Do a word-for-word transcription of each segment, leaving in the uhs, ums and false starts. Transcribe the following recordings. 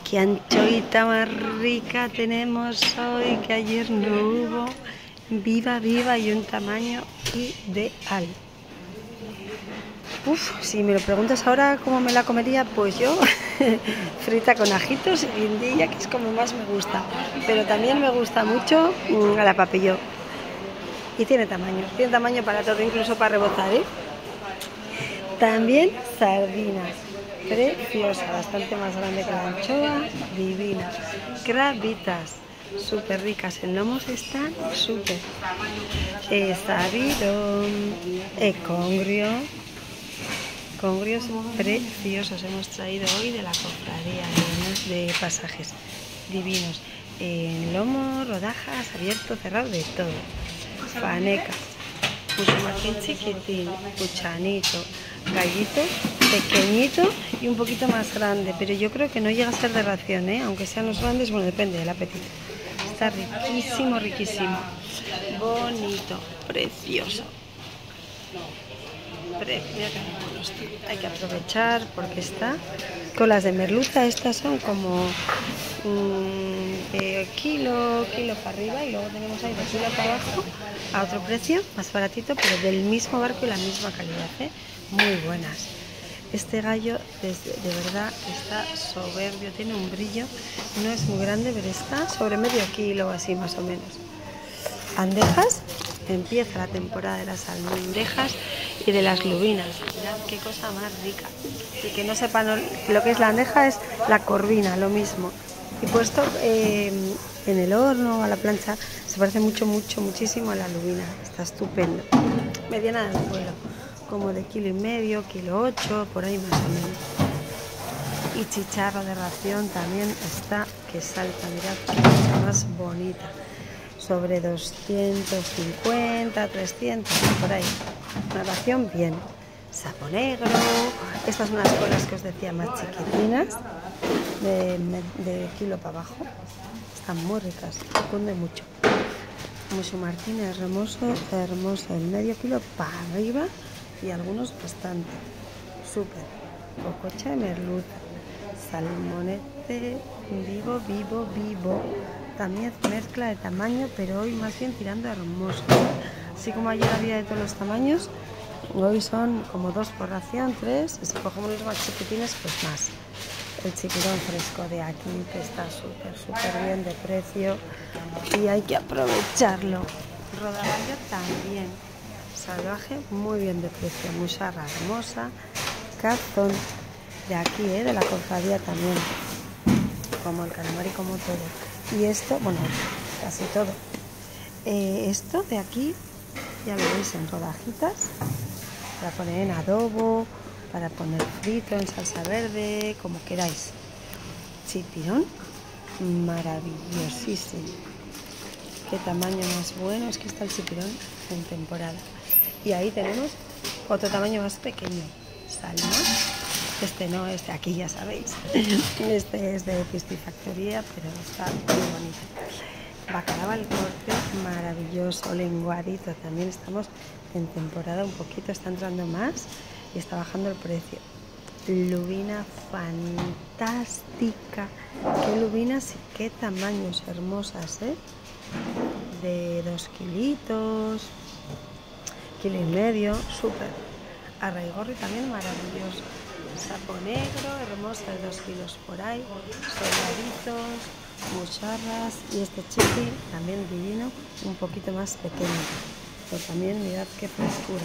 Qué anchoita más rica tenemos hoy, que ayer no hubo. Viva, viva y un tamaño ideal. Uf, si me lo preguntas ahora cómo me la comería, pues yo frita con ajitos y guindilla, que es como más me gusta. Pero también me gusta mucho mmm, a la papillón. Y tiene tamaño, tiene tamaño para todo, incluso para rebozar, ¿eh? También sardinas, preciosa, bastante más grande que la anchoa, divina. Crabitas, súper ricas, en lomos están súper. Eh, sabirón, eh, congrio, congrios preciosos hemos traído hoy de la cofradía de, de pasajes divinos. En lomo, rodajas, abierto, cerrado, de todo. Faneca, mucho chiquitín, cuchanito, gallito pequeñito y un poquito más grande, pero yo creo que no llega a ser de ración, ¿eh? Aunque sean los grandes, bueno, depende del apetito. Está riquísimo, riquísimo, bonito, precioso. Pre Mira que bueno está. Hay que aprovechar porque está. Colas de merluza, estas son como mmm, de kilo, kilo para arriba, y luego tenemos ahí de kilo para abajo a otro precio, más baratito, pero del mismo barco y la misma calidad, ¿eh? Muy buenas. Este gallo de, de verdad está soberbio, tiene un brillo, no es muy grande, pero está sobre medio kilo así más o menos. Bandejas, empieza la temporada de las almejas y de las lubinas. Mirad qué cosa más rica. Y que no sepan lo que es la bandeja, es la corvina, lo mismo. Y puesto eh, en el horno o a la plancha, se parece mucho, mucho, muchísimo a la lubina. Está estupendo. Mediana del suelo, como de kilo y medio, kilo ocho, por ahí más o menos. Y chicharro de ración también está que salta. Mirad qué cosa más bonita. Sobre doscientos cincuenta, trescientos, por ahí. Una ración bien. Sapo negro. Estas son unas colas que os decía más chiquitinas, de, de kilo para abajo. Están muy ricas, cunde mucho. Mucho Martínez, hermoso, hermoso. El medio kilo para arriba y algunos bastante. Súper. Cococha de merluza. Salmonete vivo, vivo, vivo. También mezcla de tamaño, pero hoy más bien tirando a hermoso. Así como ayer había de todos los tamaños, hoy son como dos por ración, tres. Si cogemos los más chiquitines, pues más. El chiquirón fresco de aquí, que está súper, súper bien de precio y hay que aprovecharlo. Rodaballo también. Salvaje, muy bien de precio. Musarra hermosa. Cazón de aquí, ¿eh? De la cofradía también. Como el calamar y como todo. Y esto, bueno, casi todo. Eh, esto de aquí, ya lo veis en rodajitas, para poner en adobo, para poner frito, en salsa verde, como queráis. Chipirón, maravillosísimo. Qué tamaño más bueno, es que está el chipirón en temporada. Y ahí tenemos otro tamaño más pequeño, salmón. Este no, este aquí ya sabéis. Este es de piscifactoría, pero está muy bonito. Bacalao al corte, maravilloso. Lenguadito, también estamos en temporada un poquito, está entrando más y está bajando el precio. Lubina fantástica. Qué lubinas y qué tamaños hermosas, ¿eh? De dos kilitos, kilo y medio, súper. Arraigorri también maravilloso. Sapo negro, hermosa, de dos kilos por ahí, soldaditos, mucharras, y este chiqui también divino, un poquito más pequeño, pero también mirad qué frescura.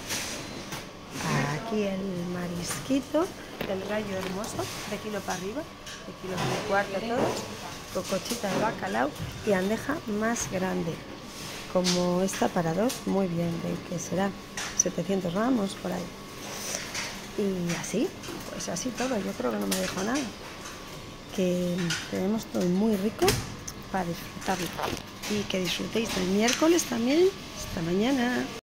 Aquí el marisquito, el gallo hermoso, de kilo para arriba, de kilo y cuarto todos, cocochita de bacalao y bandeja más grande, como esta para dos, muy bien, de que será setecientos gramos por ahí. Y así, pues así todo, yo creo que no me dejo nada. Que tenemos todo muy rico para disfrutarlo. Y que disfrutéis el miércoles también. Hasta mañana.